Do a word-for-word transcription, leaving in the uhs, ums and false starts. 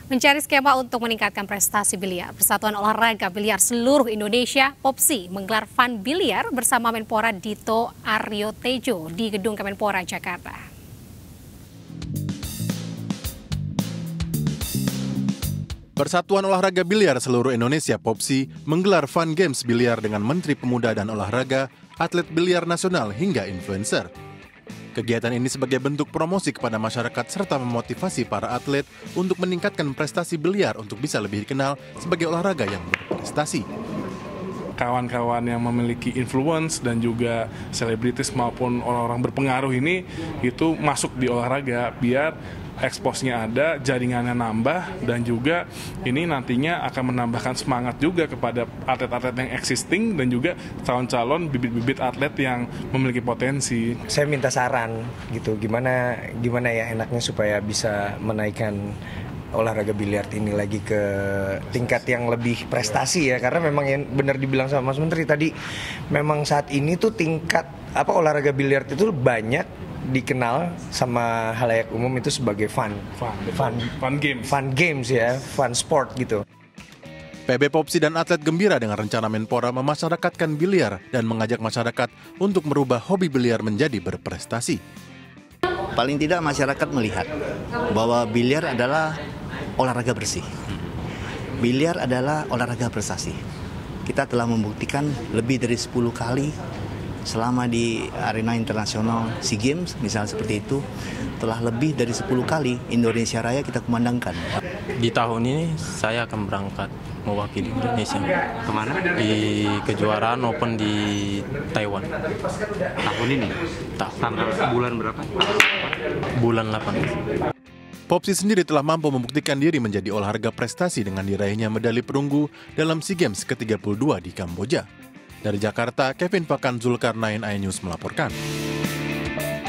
Mencari skema untuk meningkatkan prestasi biliar, Persatuan Olahraga Biliar Seluruh Indonesia (POPSI) menggelar Fun Biliar bersama Menpora Dito Aryo Tejo di Gedung Kemenpora, Jakarta. Persatuan Olahraga Biliar Seluruh Indonesia (POPSI) menggelar Fun Games Biliar dengan Menteri Pemuda dan Olahraga, atlet biliar nasional hingga influencer. Kegiatan ini sebagai bentuk promosi kepada masyarakat serta memotivasi para atlet untuk meningkatkan prestasi biliar untuk bisa lebih dikenal sebagai olahraga yang berprestasi. Kawan-kawan yang memiliki influence dan juga selebritis maupun orang-orang berpengaruh ini itu masuk di olahraga biar eksposnya ada, jaringannya nambah, dan juga ini nantinya akan menambahkan semangat juga kepada atlet-atlet yang existing dan juga calon-calon bibit-bibit atlet yang memiliki potensi. Saya minta saran gitu, gimana gimana ya enaknya supaya bisa menaikkan olahraga biliar ini lagi ke tingkat yang lebih prestasi ya, karena memang yang benar dibilang sama Mas Menteri tadi, memang saat ini tuh tingkat apa olahraga biliar itu banyak dikenal sama halayak umum itu sebagai fun, fun, fun, fun games, fun games ya, fun sport gitu. P B POPSI dan atlet gembira dengan rencana Menpora memasyarakatkan biliar dan mengajak masyarakat untuk merubah hobi biliar menjadi berprestasi. Paling tidak masyarakat melihat bahwa biliar adalah olahraga bersih. Biliar adalah olahraga prestasi. Kita telah membuktikan lebih dari sepuluh kali selama di arena internasional SEA Games, misalnya seperti itu, telah lebih dari sepuluh kali Indonesia Raya kita kumandangkan. Di tahun ini saya akan berangkat mewakili Indonesia. Kemana? Di kejuaraan Open di Taiwan. Tahun ini? Tahun. Tanggal bulan berapa? Bulan delapan. POPSI sendiri telah mampu membuktikan diri menjadi olahraga prestasi dengan diraihnya medali perunggu dalam SEA Games ke tiga puluh dua di Kamboja. Dari Jakarta, Kevin Pakan, Zulkarnain, iNews melaporkan.